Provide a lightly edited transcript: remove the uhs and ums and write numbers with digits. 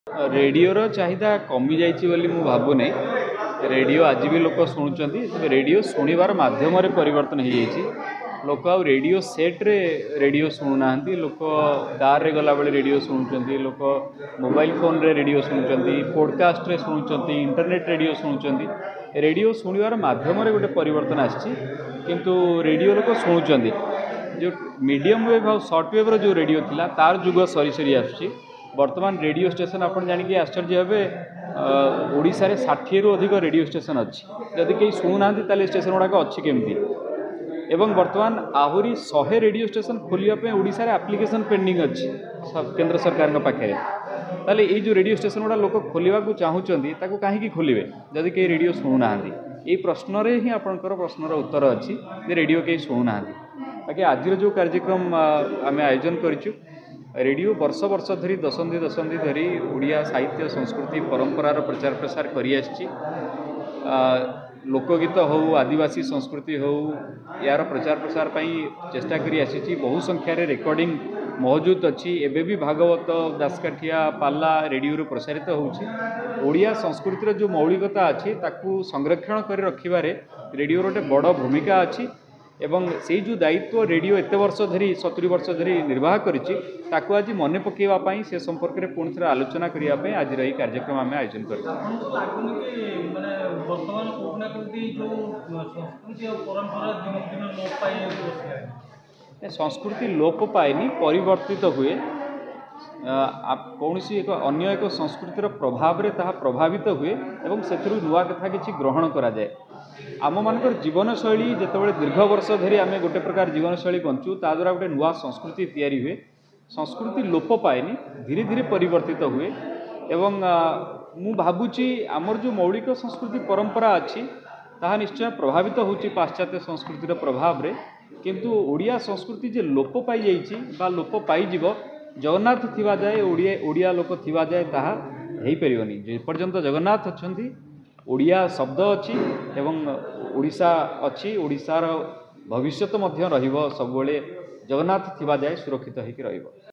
रेडियोर चाहिदा कमी जाइए भावुनी। रेडियो आज भी लोक शुणुंट रेडियो शुणवार मध्यम परिवर्तन हो जाइए। लोक आ रेडियो सेट्रे रेडियो शुणुना लोक कार गला बेले रेडियो शुणुंट लोक मोबाइल फोन रे रेडियो शुणुंट पॉडकास्ट रे शुणुंट इंटरनेट रेडियो शुणुंट रेडियो शुणवार मध्यम गोटे परिवर्तन आसकिंतु रेडियो लोक शुणुंट जो मीडियम वेव और सर्ट वेव जो रेडियो थिला तार जुग सरी सरी आसुची। वर्तमान रेडियो स्टेशन आप जानिकी आश्चर्य हे ओडिशा रे 60 रु अधिक रेडियो स्टेशन अच्छी। जदि कहीं शुणुना स्टेशन गुड़ाक अच्छी केमती एवं वर्तमान आहरी 100 रेडियो स्टेशन खोलिया ओडिशा रे एप्लिकेशन पेंडिंग अच्छी केंद्र सरकार पाखे। ताले ये जो रेडियो स्टेशन गुड़ा लोक खोलिया चाहूँगी कहीं खोलिए जदि कहीं रेडियो शुणुना। ये प्रश्न ही आपंकर प्रश्नर उत्तर अच्छी रेडियो कहीं शुणुना। बाकी आज जो कार्यक्रम आम आयोजन करूँ रेडियो वर्ष वर्ष धरी दशंधि धरी ओडिया साहित्य संस्कृति परंपरार प्रचार प्रसार करी आछि। लोकगीत हो आदिवासी संस्कृति हो यार प्रचार प्रसार पाई चेष्टा करी आछि। बहु संख्यार रेकर्डिंग मौजूद अच्छी। एबे भी भागवत दासकाठिया पाला रेडियो प्रसारित होउछि। ओडिया संस्कृतिर जो मौलिकता अच्छी ताकू संरक्षण कर रखिबारे रेडियो गोटे बड़ भूमिका अच्छी एवं से जो दायित्व रेडियो एत वर्ष धरी 70 वर्ष धरी निर्वाह करिछि ताकू आज मन पकेवाई से संपर्क में पुणी थे आलोचना करने आज यही कार्यक्रम आम आयोजन कर। संस्कृति लोप पाएनि परिवर्तित हुए कौन सी एक अन्य एक संस्कृतिर प्रभाव रे ताहा प्रभावित हुए एवं से नुआ कथा किसी ग्रहण करा जाए। आम मानकर जीवन शैली जितेबाला दीर्घ वर्ष धरी आम गोटे प्रकार जीवन शैली बंचु ता द्वारा गोटे नुआ संस्कृति तैयारी हुए। संस्कृति लोप पाएनि धीरे धीरे परिवर्तित हुए एवं मु भावुची आमर जो मौलिक संस्कृति परंपरा अच्छी ताहा निश्चय प्रभावित होची पाश्चात्य संस्कृतिर प्रभाव रे। किंतु ओडिया संस्कृति जे लोप पाई जाइछि बा लोप पाई जिवो जगन्नाथ थिबा जाए ओडिया लोक थिबा जाए ताहा हेई परियोनी। जे पर्यंत जगन्नाथ अछंती ओडिया शब्द अच्छी एवं ओडिशा अच्छी ओडिशार भविष्यत मध्य रहिबो सब बेले जगन्नाथ थिबा जाए सुरक्षित होइकि रहिबो।